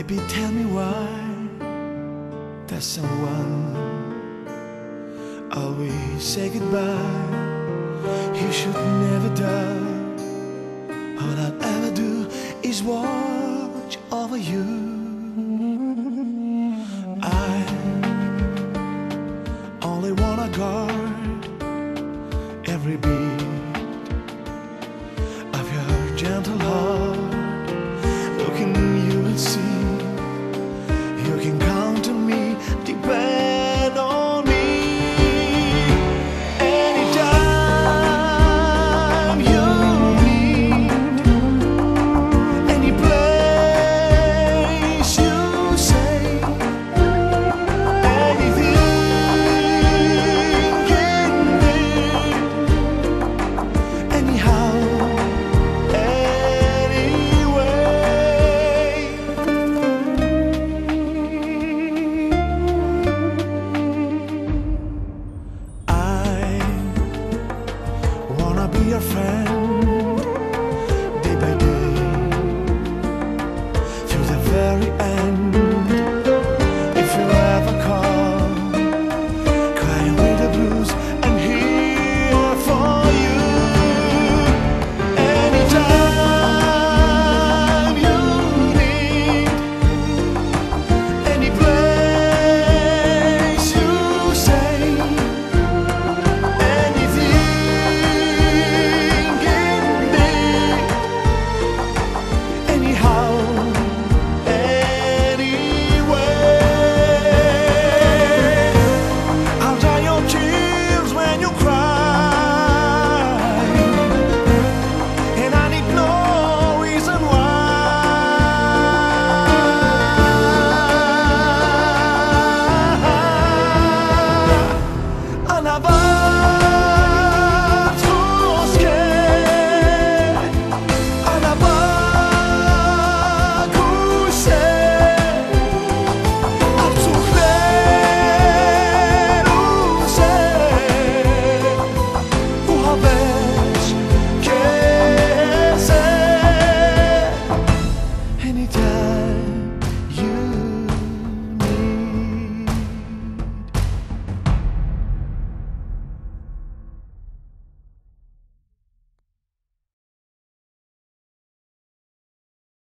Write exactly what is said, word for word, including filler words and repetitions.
Baby, tell me why there's someone always say goodbye. You should never doubt. All I'd ever do is watch over you. I only wanna guard every beat of your gentle heart. Looking you will see you can count on me, depend on me. Anytime you need, any place you say, anything in need, anyhow, be your friend.